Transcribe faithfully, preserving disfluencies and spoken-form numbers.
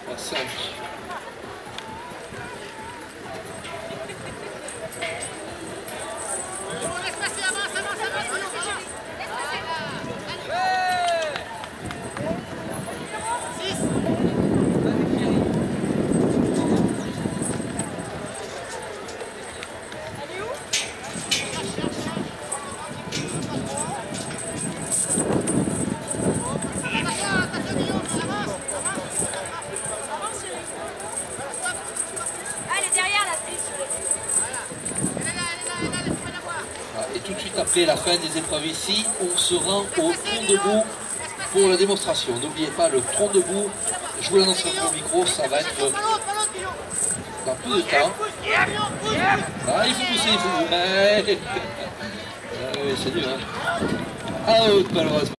cinq. Et tout de suite après la fin des épreuves ici, on se rend au tronc debout pour la démonstration. N'oubliez pas le tronc debout, je vous l'annonce au micro, ça va être dans peu de temps. Ah, il faut pousser, il faut... Ouais. Ah, oui, c'est dur, hein. Ah, malheureusement.